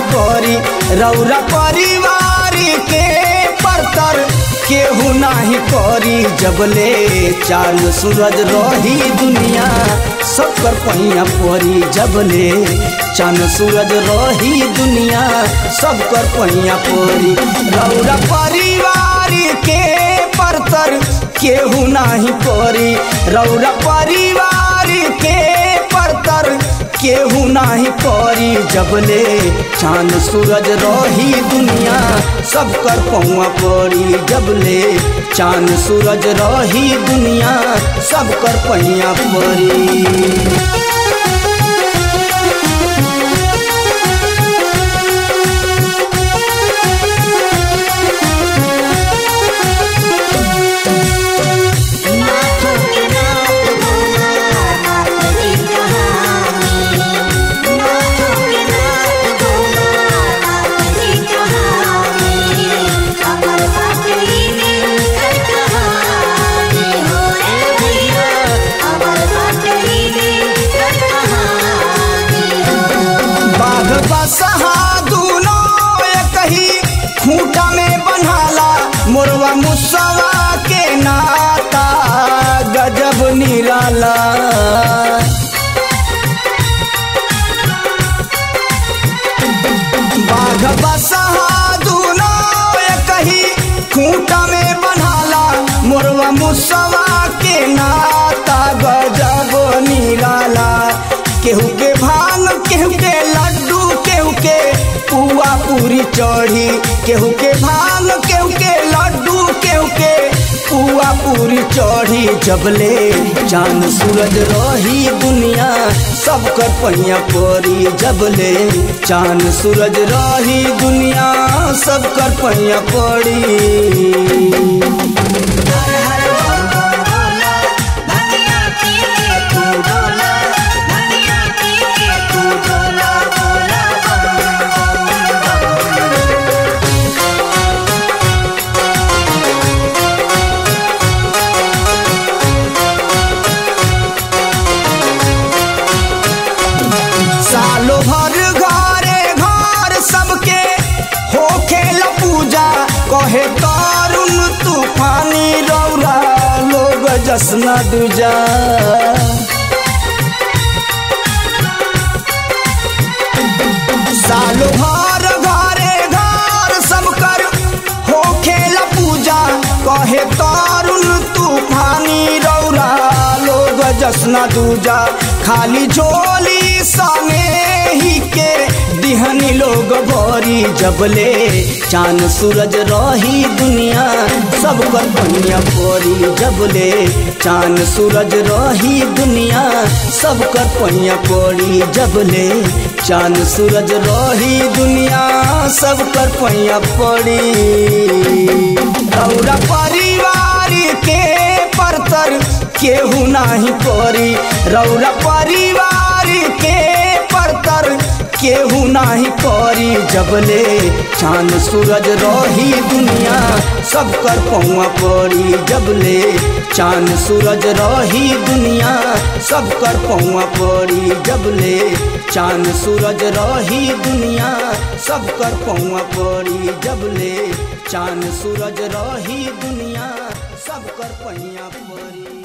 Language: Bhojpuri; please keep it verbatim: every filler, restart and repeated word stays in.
करी रौरा परिवार के परतर केहू नाही करी जबले चांद सूरज रही दुनिया सबकर पहिया परी जबले चांद सूरज रही दुनिया सबकर पहिया परी रौरा परिवार के परतर केहू नाही करी रौरा परिवार के परतर केहू नाही करी जबले चांद सूरज रही दुनिया सबकर पहुआ पड़ी जबले चांद सूरज रही दुनिया सबकर पहिया पड़ी। खूंटा में बन्हाला मोरवा मुसवा के नाता गजब निराला बाघ बसहा दूनो कही खूंटा में बन्हाला मोरवा मुसवा के नाता गजब निराला केहू के भांग केहू के लड्डू केहू के पुआ पूरी चढ़ी केहू के भांग केहू के लड्डू केहू के पुआ पूरी चढ़ी जबले चांद सूरज रही दुनिया सबकर पहिया पड़ी जबले चांद सूरज रही दुनिया सबकर पहिया पड़ी। सालो भर घरे घर सबके होखेल पूजा कहे तरुण तूफानी रौरा लोग जसना दूजा सालो भर घरे घर सबकर होखेल पूजा कहे तरुण तूफानी रौरा लोग जसना दूजा खाली झोली संगे ही के दिहनी लोग भरी जबले चांद सूरज रही दुनिया सबकर पहिया पड़ी जबले चांद सूरज रही दुनिया सबकर पहिया पड़ी जबले चांद सूरज रही दुनिया सबकर पहिया पड़ी। रौरा परिवार के परतर केहू नाही करी रौरा परिवार के परतर केहू नाही करी जबले चांद सूरज रही दुनिया सबकर पहुआ पड़ी जबले चांद सूरज रही दुनिया सबकर पहुआ पड़ी जबले चांद सूरज रही दुनिया सबकर पहुआ पड़ी जबले चांद सूरज रही दुनिया सबकर पहिया पड़ी।